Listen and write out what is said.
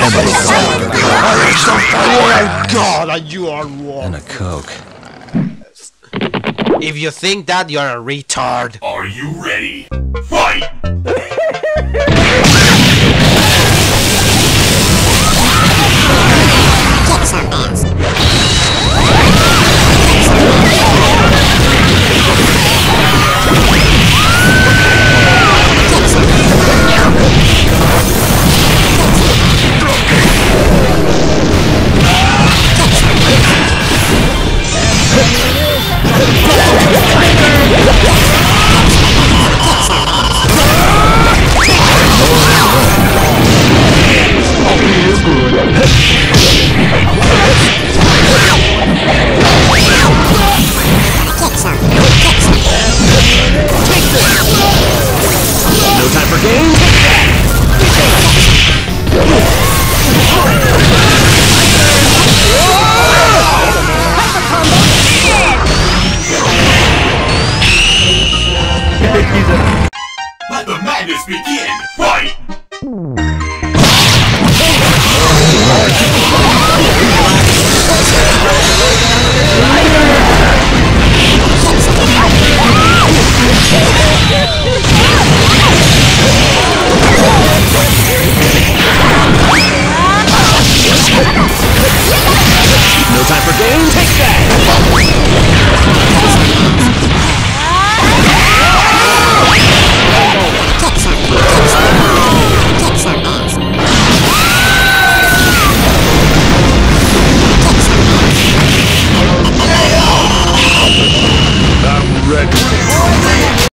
God, you are wrong. And a Coke. If you think that, you're a retard. Are you ready? Fight! Kick some ass. No time for games? Let the madness begin! Fight!